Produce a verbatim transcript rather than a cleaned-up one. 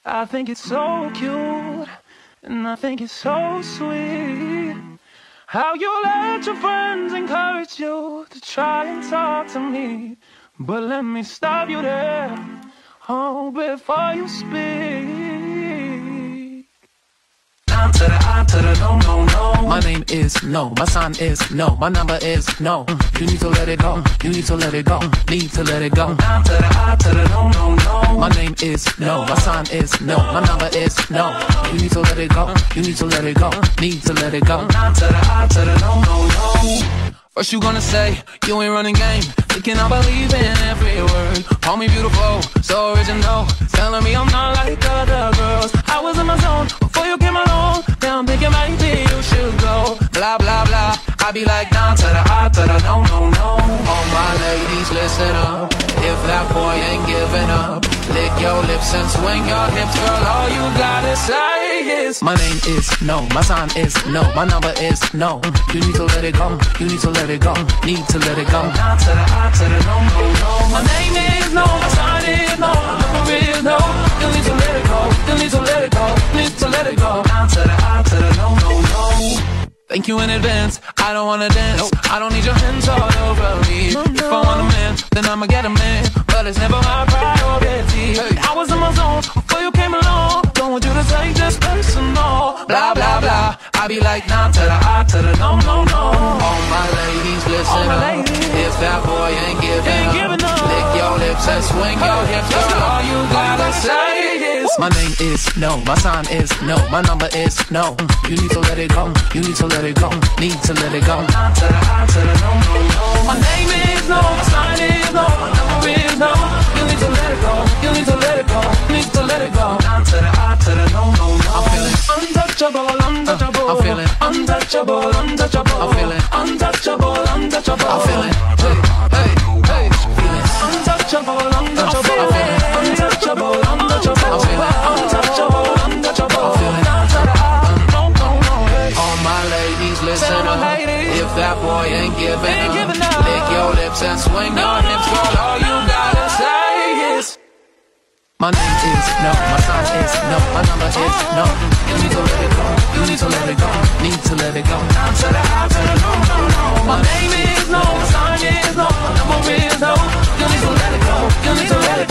I think it's so cute, and I think it's so sweet how you let your friends encourage you to try and talk to me. But let me stop you there, oh, before you speak. Down to the I to the no, no, no. My name is no, my sign is no, my number is no. Mm, you need to let it go, you need to let it go, need to let it go. Down to the I to the no, no, no. My name is no, my sign is no, my number is no. You need to let it go, you need to let it go, need to let it go. Down to the I to the no, no, no. First you gonna say, you ain't running game, thinking I believe in every word. Call me beautiful, so original, telling me I'm not like other girls. I was in my zone before you came along, now I'm thinking maybe you should go. Blah, blah, blah, I be like down to the I to the no, no, no. All my ladies, listen up, if that boy ain't giving up, lick your lips and swing your hips, girl, all you gotta say is my name is no, my sign is no, my number is no. You need to let it go, you need to let it go, need to let it go. Down to the I to the no, no, no. My name is no, my sign is no, my number is no. You need to let it go, you need to let it go, need to let it go. Down to the I to the no, no, no. Thank you in advance, I don't wanna dance, nope. I don't need your hands all over me. No, no. If I want a man, then I'ma get a man, but it's never my priority. Hey. I was in my zone before you came along, don't want you to take this personal. Blah, blah, blah, I be like down to the I to the no, no, no. All my ladies, listen my up, ladies. If that boy ain't giving, ain't giving up, up, lick your lips and swing hey. your hips, girl, all you gotta say is my name is no, my sign is no, my number is no. You need to let it go, you need to let it go, need to let it go. Down to the I to the no, no, no. My name is no, my sign is no, my number is no. You need to let it go, you need to let it go, need to let it go. Down to the I to the no, no, no. I'm feeling untouchable, untouchable. I'm feeling untouchable, untouchable. I'm feeling untouchable, untouchable. I'm feeling hey, hey, hey. Feeling untouchable, untouchable. I'm feeling untouchable, untouchable. I'm feeling untouchable, untouchable. I'm feeling down to the I, no, no, no. All my ladies, listen up. If that boy ain't giving up, lick your lips and swing your hips, girl, all you gotta say is my name is no, my sign is no, my number is no. You need to let it go, you need to let it go, need to let it go. Down to the I to the no, no, no. My name is no, my sign is no, my number is no. You need to let it go, you need to let it go.